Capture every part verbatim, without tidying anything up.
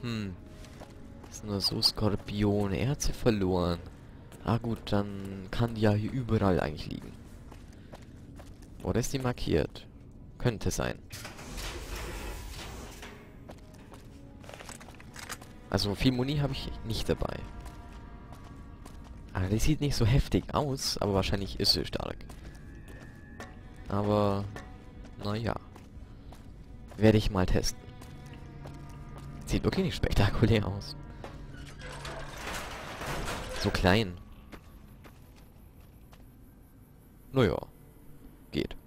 Hm. Das sind nur so Skorpione. Er hat sie verloren. Ah gut, dann kann die ja hier überall eigentlich liegen. Oder ist die markiert? Könnte sein. Also viel Muni habe ich nicht dabei. Ah, die sieht nicht so heftig aus, aber wahrscheinlich ist sie stark. Aber, naja. Werde ich mal testen. Sieht wirklich nicht spektakulär aus. So klein. Naja. Geht.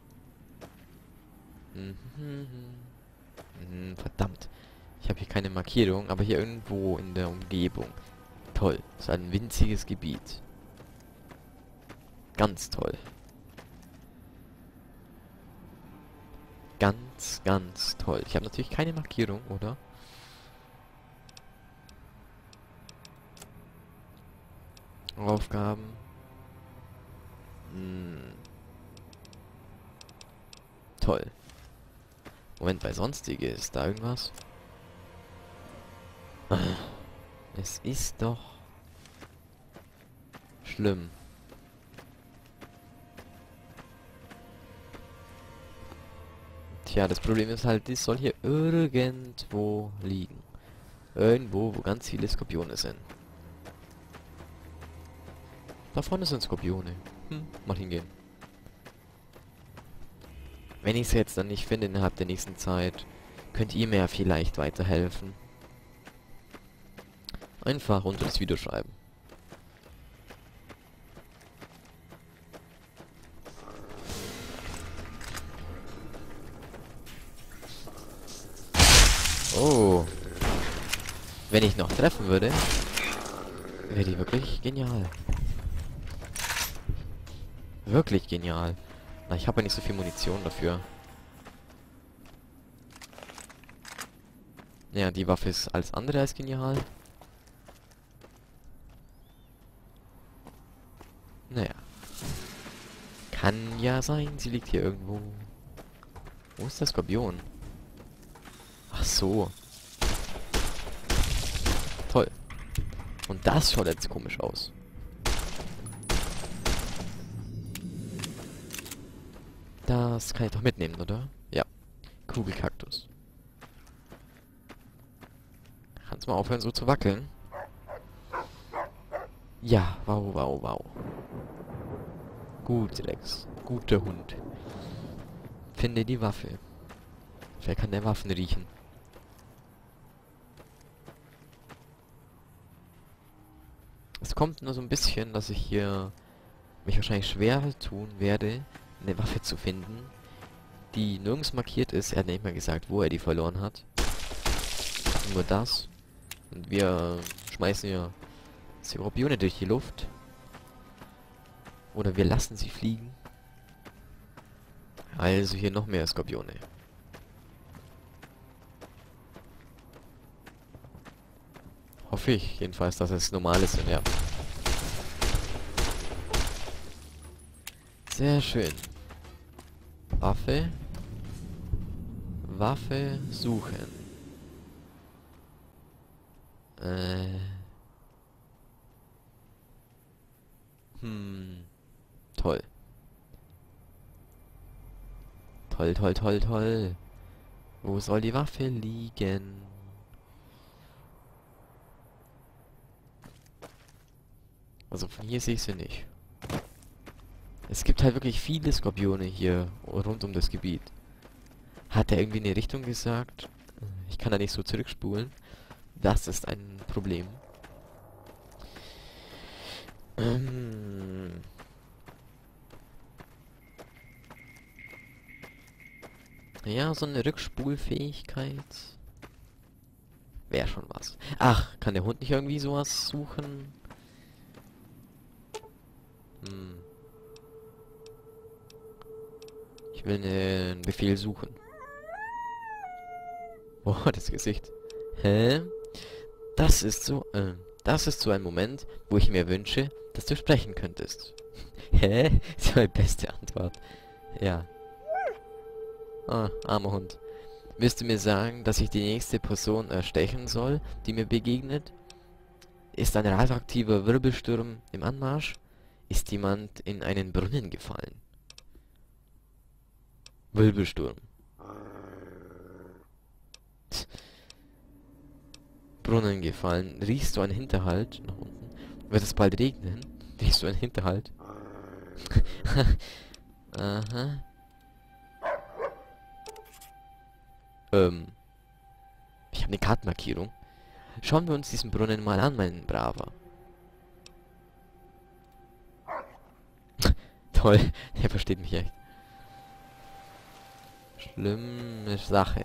Mhm. Verdammt. Ich habe hier keine Markierung, aber hier irgendwo in der Umgebung. Toll. Das ist ein winziges Gebiet. Ganz toll. Ganz, ganz toll. Ich habe natürlich keine Markierung, oder? Aufgaben. Hm. Toll. Moment, bei Sonstige ist da irgendwas? Es ist doch schlimm. Tja, das Problem ist halt, das soll hier irgendwo liegen. Irgendwo, wo ganz viele Skorpione sind. Da vorne sind Skorpione. Hm, mal hingehen. Wenn ich es jetzt dann nicht finde innerhalb der nächsten Zeit, könnt ihr mir ja vielleicht weiterhelfen. Einfach unter das Video schreiben. Oh. Wenn ich noch treffen würde, wäre die wirklich genial. Wirklich genial. Na, ich habe ja nicht so viel Munition dafür. Ja, die Waffe ist alles andere als genial. Naja. Kann ja sein, sie liegt hier irgendwo. Wo ist der Skorpion? Ach so. Toll. Und das schaut jetzt komisch aus. Das kann ich doch mitnehmen, oder? Ja. Kugelkaktus. Kannst mal aufhören, so zu wackeln? Ja, wow, wow, wow. Gut, Rex. Guter Hund. Finde die Waffe. Wer kann der Waffen riechen? Es kommt nur so ein bisschen, dass ich hier mich wahrscheinlich schwer tun werde, eine Waffe zu finden, die nirgends markiert ist. Er hat nicht mal gesagt, wo er die verloren hat. Nur das. Und wir schmeißen ja Skorpione durch die Luft. Oder wir lassen sie fliegen. Also hier noch mehr Skorpione. Hoffe ich jedenfalls, dass es normale sind, ja. Sehr schön. Waffe. Waffe suchen. Äh. Hm. Toll. Toll, toll, toll, toll. Wo soll die Waffe liegen? Also von hier sehe ich sie nicht. Es gibt halt wirklich viele Skorpione hier rund um das Gebiet. Hat er irgendwie eine Richtung gesagt? Ich kann da nicht so zurückspulen. Das ist ein Problem. Ähm. Ja, so eine Rückspulfähigkeit wäre schon was. Ach, kann der Hund nicht irgendwie sowas suchen? Hm. Ich will einen Befehl suchen. Boah, das Gesicht. Hä? Das ist so, äh, das ist so ein Moment, wo ich mir wünsche, dass du sprechen könntest. Hä? Das war die beste Antwort. Ja. Ah, armer Hund. Willst du mir sagen, dass ich die nächste Person erstechen soll, die mir begegnet? Ist ein radioaktiver Wirbelsturm im Anmarsch? Ist jemand in einen Brunnen gefallen? Wirbelsturm. Brunnen gefallen. Riechst du einen Hinterhalt? Nach unten. Wird es bald regnen? Riechst du einen Hinterhalt? Aha. Ähm. Ich habe eine Kartenmarkierung. Schauen wir uns diesen Brunnen mal an, mein Braver. Toll, er versteht mich echt. Schlimme Sache.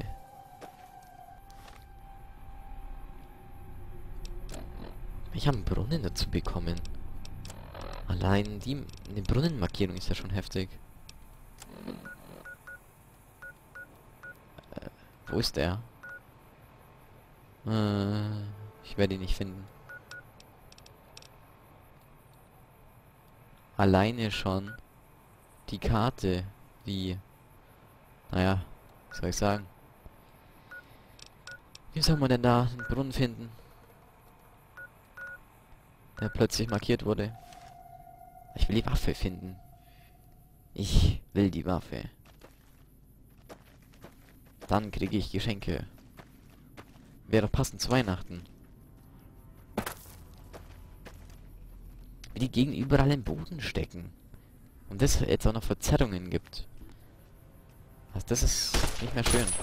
Ich habe einen Brunnen dazu bekommen. Allein die eine Brunnenmarkierung ist ja schon heftig. Äh, wo ist der? Äh, ich werde ihn nicht finden. Alleine schon die Karte, wie, naja, was soll ich sagen? Wie soll man denn da einen Brunnen finden, der plötzlich markiert wurde? Ich will die Waffe finden. Ich will die Waffe. Dann kriege ich Geschenke. Wäre doch passend zu Weihnachten. Wie die Gegend überall im Boden stecken. Und das jetzt auch noch Verzerrungen gibt. Also das ist nicht mehr schön.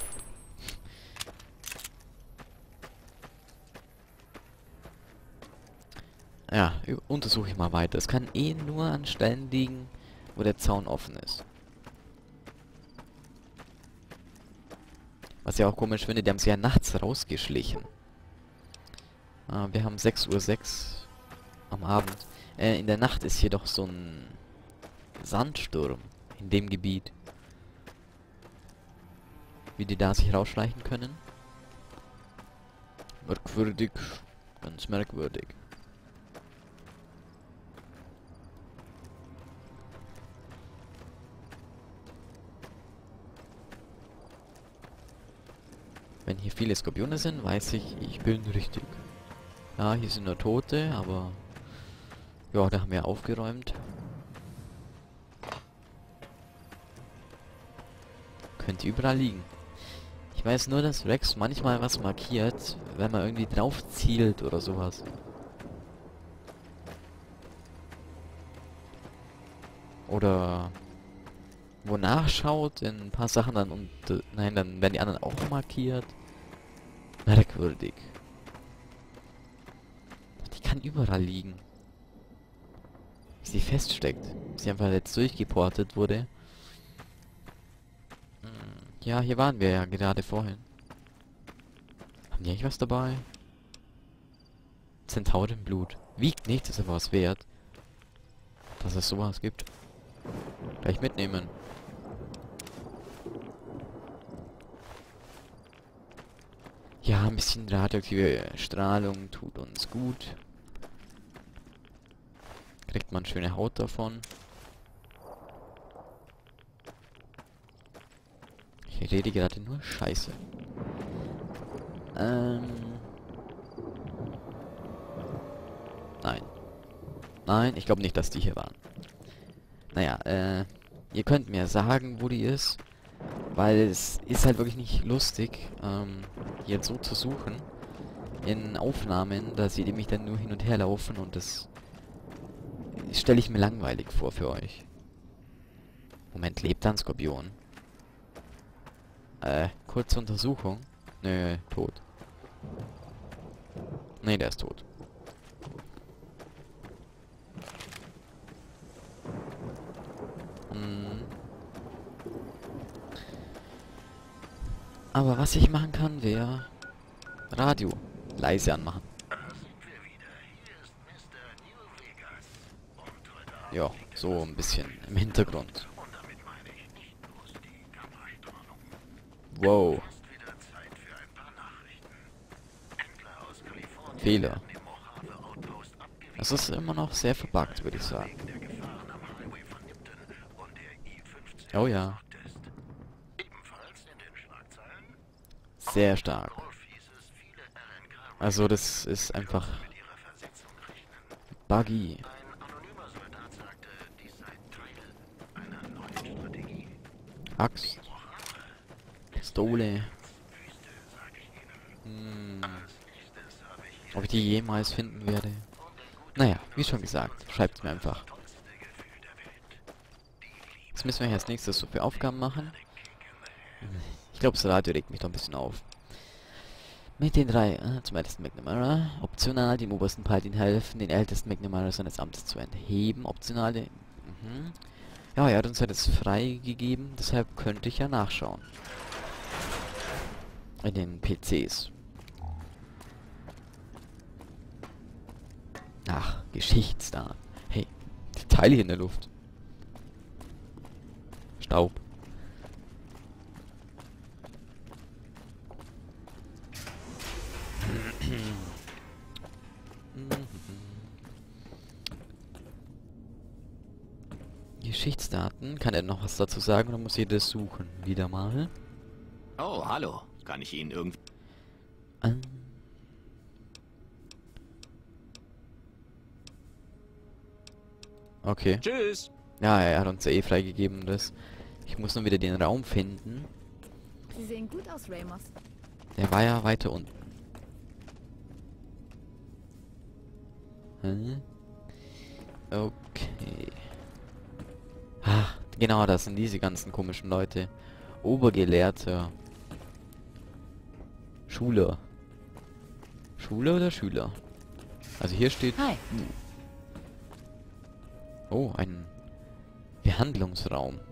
Ja, untersuche ich mal weiter. Es kann eh nur an Stellen liegen, wo der Zaun offen ist. Was ich auch komisch finde, die haben sich ja nachts rausgeschlichen. Ah, wir haben sechs Uhr sechs am Abend. Äh, in der Nacht ist jedoch so ein Sandsturm in dem Gebiet. Wie die da sich rausschleichen können. Merkwürdig. Ganz merkwürdig. Wenn hier viele Skorpione sind, weiß ich, ich bin richtig. Ja, hier sind nur Tote, aber... Ja, da haben wir aufgeräumt. Könnte überall liegen. Ich weiß nur, dass Rex manchmal was markiert, wenn man irgendwie drauf zielt oder sowas. Oder... wo nachschaut, in ein paar Sachen dann und... Äh, nein, dann werden die anderen auch markiert. Merkwürdig. Die kann überall liegen. Wie sie feststeckt. Wie sie einfach jetzt durchgeportet wurde. Hm, ja, hier waren wir ja gerade vorhin. Haben die eigentlich was dabei? Zentaurenblut. Wiegt nichts, ist aber was wert. Dass es sowas gibt. Gleich mitnehmen. Ja, ein bisschen radioaktive Strahlung tut uns gut. Kriegt man schöne Haut davon. Ich rede gerade nur Scheiße. Ähm. Nein. Nein, ich glaube nicht, dass die hier waren. Naja, äh. ihr könnt mir sagen, wo die ist. Weil es ist halt wirklich nicht lustig, ähm, jetzt so zu suchen. In Aufnahmen, da seht ihr mich dann nur hin und her laufen und das stelle ich mir langweilig vor für euch. Moment, lebt da ein Skorpion? Äh, kurze Untersuchung. Nö, tot. Nee, der ist tot. Hm. Aber was ich machen kann, wäre Radio leise anmachen. Ja, so ein bisschen im Hintergrund. Wow. Fehler. Es ist immer noch sehr verbuggt, würde ich sagen. Oh ja. Sehr stark. Also das ist einfach buggy. Axt. Pistole. Hm. Ob ich die jemals finden werde? Naja, wie schon gesagt, schreibt mir einfach. Was müssen wir als nächstes so für Aufgaben machen? Ich glaube, das Radio regt mich doch ein bisschen auf. Mit den drei, äh, zum ältesten McNamara, optional, dem obersten Paladin helfen, den ältesten McNamara seines Amtes zu entheben, optionale, mhm. Ja, er hat uns ja das freigegeben, deshalb könnte ich ja nachschauen. In den P Cs. Ach, Geschichtsdaten. Hey, die Teile hier in der Luft. Staub. Geschichtsdaten. Kann er noch was dazu sagen oder muss ich das suchen? Wieder mal. Oh, hallo. Kann ich Ihnen irgendwie... Ähm. Okay. Tschüss. Ja, er hat uns ja eh freigegeben, das. Ich muss nur wieder den Raum finden. Sie sehen gut aus, Ramos. Der war ja weiter unten. Hm? Okay. Ach, genau, das sind diese ganzen komischen Leute. Obergelehrter. Schüler. Schule oder Schüler? Also hier steht... Hi. Oh, ein Behandlungsraum.